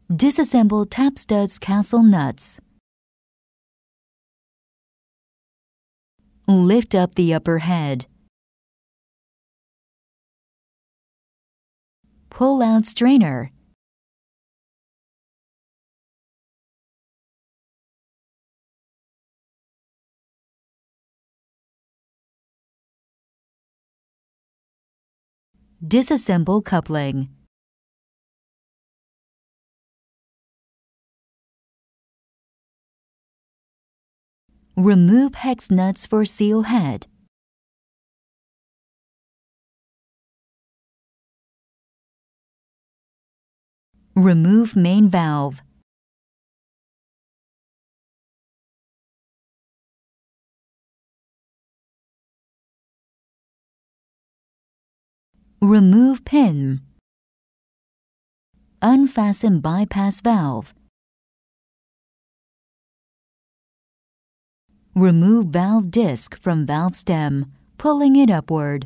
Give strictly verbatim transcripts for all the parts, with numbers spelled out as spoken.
Disassemble tap studs castle nuts. Lift up the upper head. Pull out strainer. Disassemble coupling. Remove hex nuts for seal head. Remove main valve. Remove pin. Unfasten bypass valve. Remove valve disc from valve stem, pulling it upward.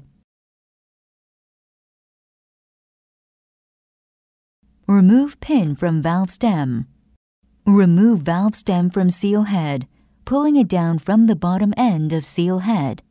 Remove pin from valve stem. Remove valve stem from seal head, pulling it down from the bottom end of seal head.